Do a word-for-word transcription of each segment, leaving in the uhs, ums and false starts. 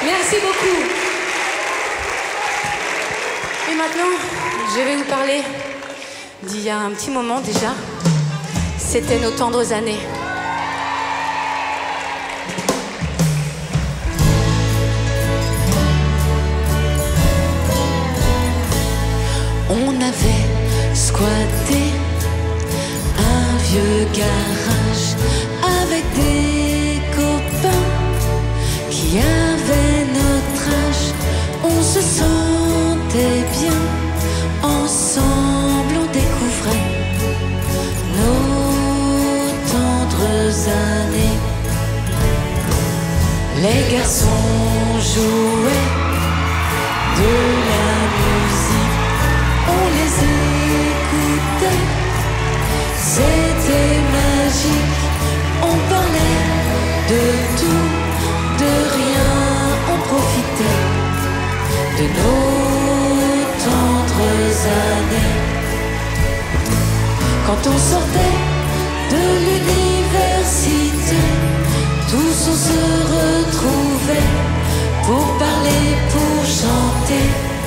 Merci beaucoup. Et maintenant, je vais vous parler d'il y a un petit moment déjà. C'était nos tendres années. On avait squatté un vieux garage avec des copains qui avaient notre âge. On se sentait bien, ensemble on découvrait nos tendres années. Les garçons jouaient de la musique, on les écoutait, c'était magique. On parlait de tout, de rien, on profitait de nos tendres années. Quand on sortait de l'université, tous on se retrouvait pour parler, pour chanter.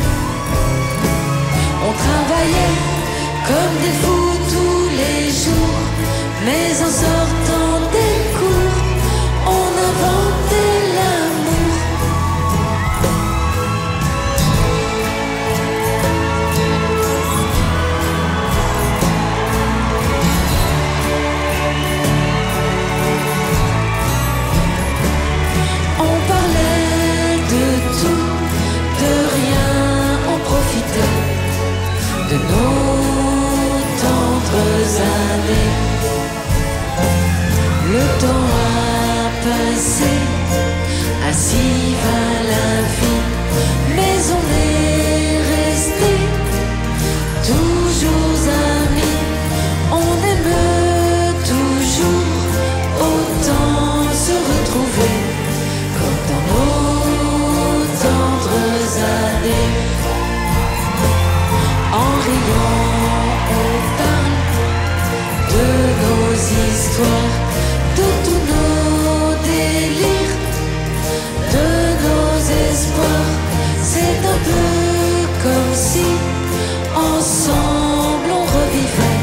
On travaillait comme des fous tous les jours, mais en sortant des cours, on inventait l'amour. On parlait de tout, de rien, on profitait de nos tendres années. Le temps a passé, ainsi va la vie, mais on est resté toujours amis. On aime toujours autant se retrouver comme dans nos tendres années. En riant, on parle de nos histoires, de tous nos délires, de nos espoirs. C'est un peu comme si ensemble on revivait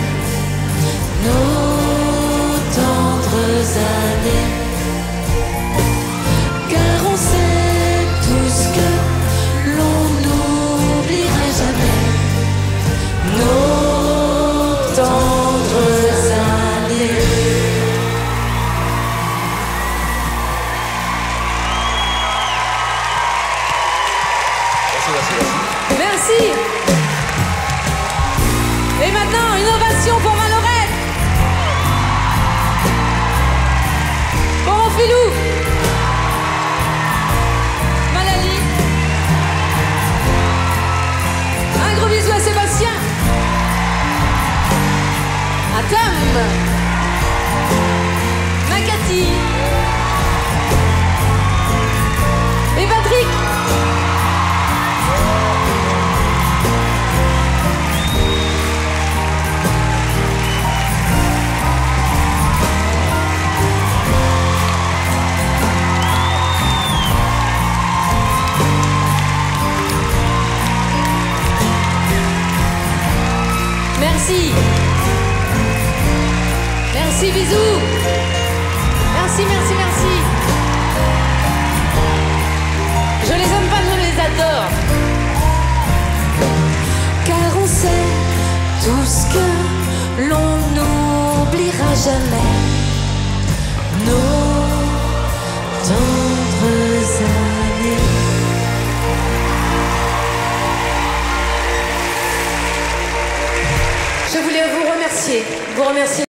nos tendres années. Car on sait tous que l'on n'oubliera jamais nos tendres années. Merci, merci, merci. Merci. Et maintenant, une ovation pour Malorette. Pour mon filou. Malali. Un gros bisou à Sébastien. À Tom. Makati. Et Patrick. Merci. Merci, bisous. Merci, merci, merci. Je les aime pas, je les adore. Car on sait tous que l'on n'oubliera jamais nos tendres années. Je voulais vous remercier, vous remercier.